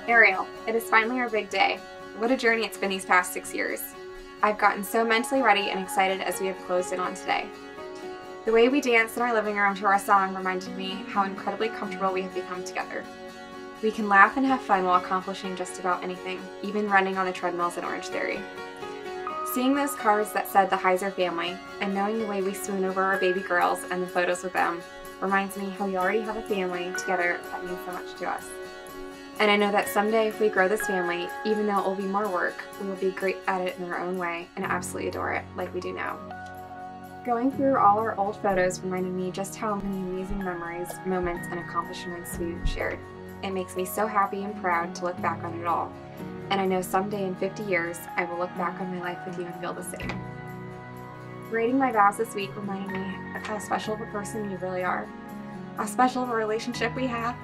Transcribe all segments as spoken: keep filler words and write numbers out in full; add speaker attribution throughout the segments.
Speaker 1: Ariel, it is finally our big day. What a journey it's been these past six years. I've gotten so mentally ready and excited as we have closed in on today. The way we danced in our living room to our song reminded me how incredibly comfortable we have become together. We can laugh and have fun while accomplishing just about anything, even running on the treadmills in Orange Theory. Seeing those cards that said the Heiser family, and knowing the way we swoon over our baby girls and the photos with them, reminds me how we already have a family together that means so much to us. And I know that someday if we grow this family, even though it will be more work, we will be great at it in our own way and absolutely adore it like we do now. Going through all our old photos reminded me just how many amazing memories, moments, and accomplishments we've shared. It makes me so happy and proud to look back on it all. And I know someday in fifty years, I will look back on my life with you and feel the same. Writing my vows this week reminded me of how special of a person you really are, how special of a relationship we have,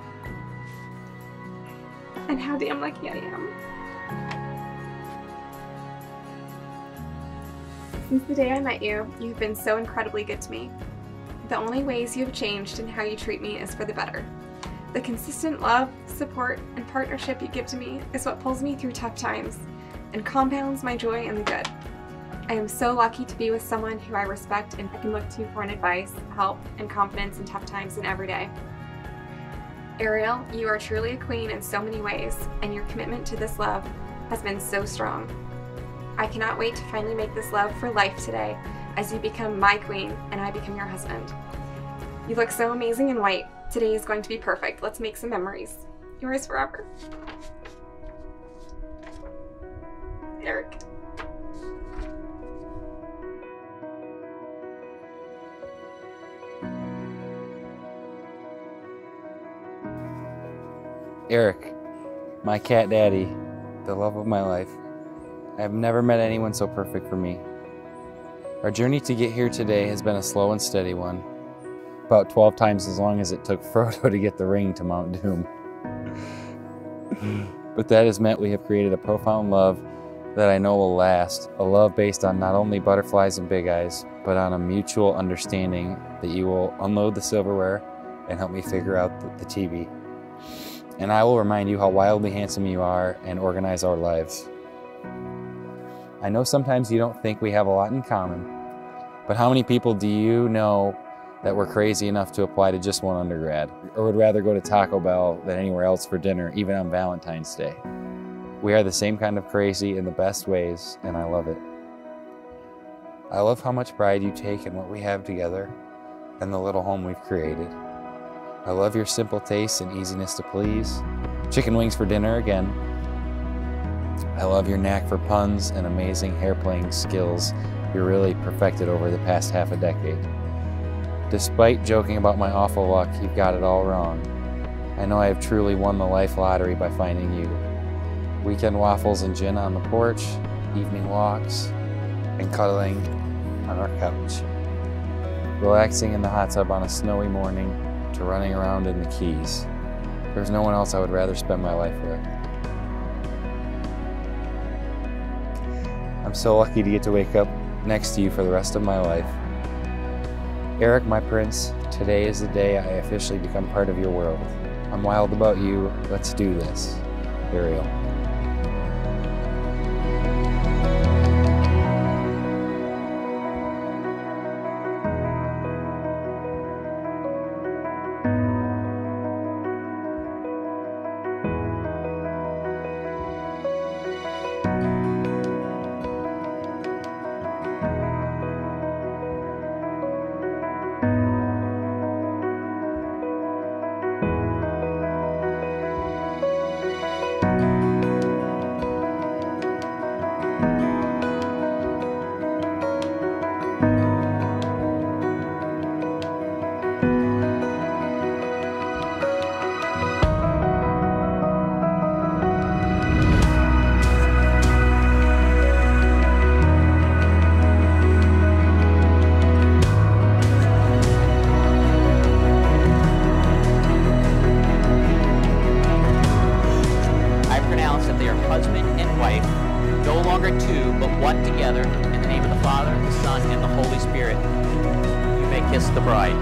Speaker 1: and how damn lucky I am. Since the day I met you, you've been so incredibly good to me. The only ways you have changed in how you treat me is for the better. The consistent love, support, and partnership you give to me is what pulls me through tough times and compounds my joy in the good. I am so lucky to be with someone who I respect and I can look to for an advice, help, and confidence in tough times and every day. Ariel, you are truly a queen in so many ways, and your commitment to this love has been so strong. I cannot wait to finally make this love for life today as you become my queen and I become your husband. You look so amazing in white. Today is going to be perfect. Let's make some memories. Yours forever, Eric.
Speaker 2: Eric, my cat daddy, the love of my life. I have never met anyone so perfect for me. Our journey to get here today has been a slow and steady one, about twelve times as long as it took Frodo to get the ring to Mount Doom. But that has meant we have created a profound love that I know will last, a love based on not only butterflies and big eyes, but on a mutual understanding that you will unload the silverware and help me figure out the, the T V. And I will remind you how wildly handsome you are and organize our lives. I know sometimes you don't think we have a lot in common, but how many people do you know that were crazy enough to apply to just one undergrad, or would rather go to Taco Bell than anywhere else for dinner, even on Valentine's Day? We are the same kind of crazy in the best ways, and I love it. I love how much pride you take in what we have together and the little home we've created. I love your simple tastes and easiness to please. Chicken wings for dinner again. I love your knack for puns and amazing hair-playing skills you really perfected over the past half a decade. Despite joking about my awful luck, you've got it all wrong. I know I have truly won the life lottery by finding you. Weekend waffles and gin on the porch, evening walks, and cuddling on our couch. Relaxing in the hot tub on a snowy morning, to running around in the Keys. There's no one else I would rather spend my life with. I'm so lucky to get to wake up next to you for the rest of my life. Eric, my prince, today is the day I officially become part of your world. I'm wild about you. Let's do this. Ariel.
Speaker 3: one together in the name of the Father, the Son, and the Holy Spirit. You may kiss the bride.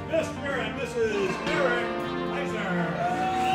Speaker 4: Mister and Missus Eric Eisner.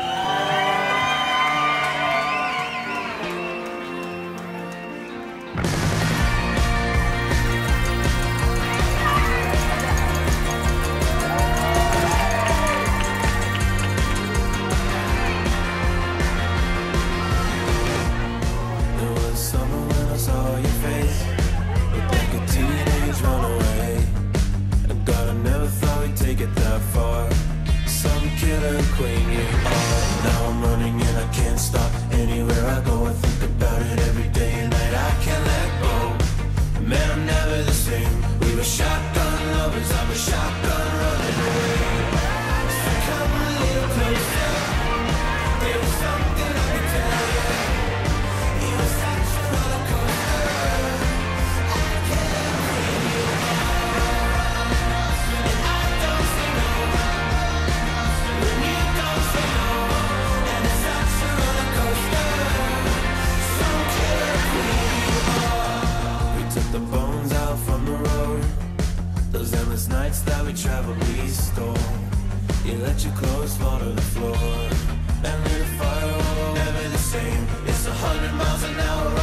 Speaker 5: Queen you are. Now I'm running and I can't stop. Anywhere I go I think about it every day and night. I can't let go. Man, I'm never the same. We were shotgun lovers, I was shotgun running away. So come a little closer. There was something I could tell you. You were such a roller coaster. I can't let queen you are. And I don't say no. When you don't say no, and it's such a roller coaster. Some killer queen you are. We took the bones out from the road. Those endless nights that we traveled, we stole. You let your clothes fall to the floor and lit a fire, oh, never the same. It's a hundred miles an hour.